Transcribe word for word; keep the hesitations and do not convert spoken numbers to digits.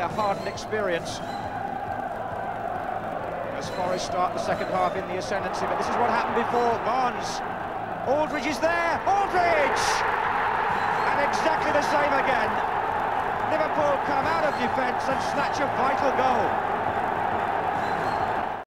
their hardened experience. As Forest start the second half in the ascendancy, but this is what happened before. Barnes, Aldridge is there, Aldridge! And exactly the same again. Liverpool come out of defence and snatch a vital goal.